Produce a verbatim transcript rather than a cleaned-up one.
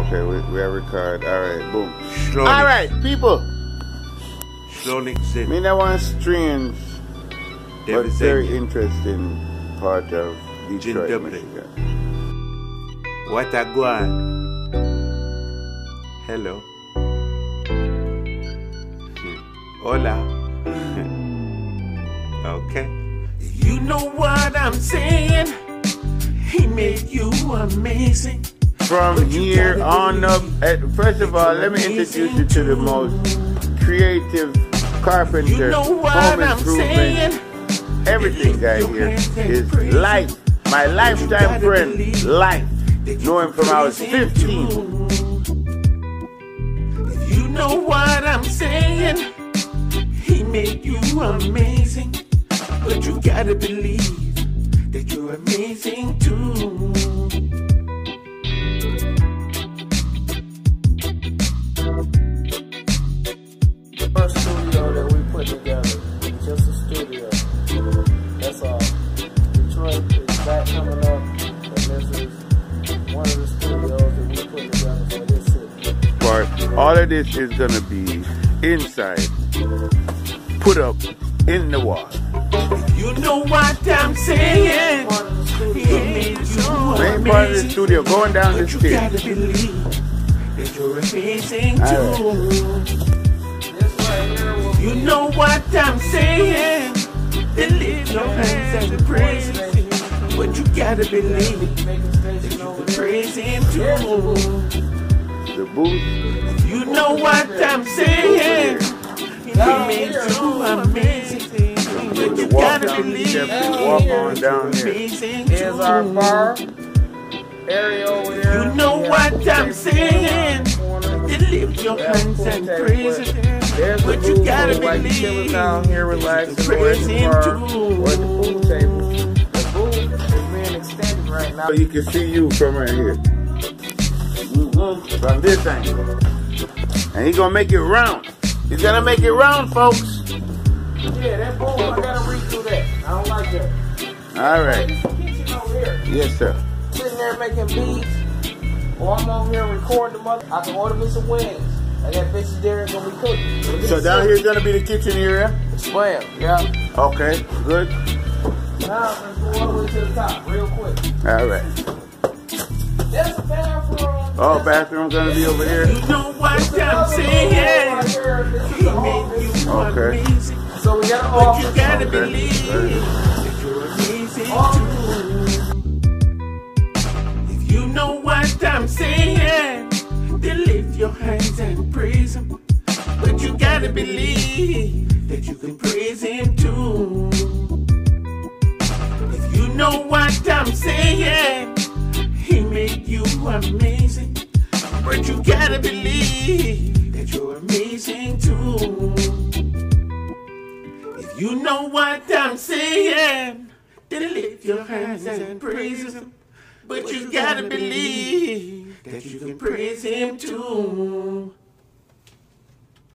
Okay, we, we have record. Alright, boom. Slowly. Alright, people. Slowly zip. Me know one strange There but is very a- interesting part of Detroit, Gin Michigan. What a go on? Hello. Hmm. Hola. Okay. You know what I'm saying? He made you amazing. From here on up, at, first of all, let me introduce you to the most creative carpenter, You know what home I'm saying? improvement, everything guy here is Life. My lifetime friend, Life. Know him from I was fifteen. You know what I'm saying? He made you amazing. But you gotta believe that you're amazing too. Our studio that we put together, just a studio. That's all. Detroit is back coming up, and this is one of the studios that we put together for this city. Part. All of this is gonna be inside, put up in the wall. You know what I'm saying? Part of the He studio. made you Main part of the amazing. studio, going down the But you gotta stairs. believe that you're amazing All too. This right here will be You know what I'm saying? They lift your hands and praise Him. But you gotta believe making station over that there. praise Him There's the too. booth. The booth. You know what I'm saying? He made you amazing. But The you walk gotta down the believe steps that and walk on you're down here. amazing Here's our too. bar area over there. You know We have what pool I'm tables saying? going on. They lift your hands and praise Him. There's the But you booth gotta for like believe chilling down here, relaxing, or praise at the Him bar, too. or at the pool table. The booth is being extended right now. So you can see you from right here. Mhm. From this angle. And he's gonna make it round. He's gonna make it round, folks. Yeah, that bowl, I gotta read through that. I don't like that. All right. There's a kitchen over here. Yes, sir. Sitting there making beats, or I'm over here recording the mother. I can order me some wings, and that bitch is there and gonna be cooking. So down here is gonna be the kitchen area. Slam, yeah. Okay, good. Now let's go all the way to the top, real quick. All right. There's a bathroom. Oh, bathroom gonna be over here. You know what I'm saying? Right here. This is He the made office. you Okay. amazing. So we got an But you office. gotta Okay. believe Very good. that you're amazing Office. too. If you know what I'm saying, then lift your hands and praise Him. But you gotta believe that you can praise Him too. If you know what I'm saying, He made you amazing. But you gotta believe that you're amazing too. If you know what I'm saying, then lift your hands and praise Him. But you gotta believe that you can praise Him too.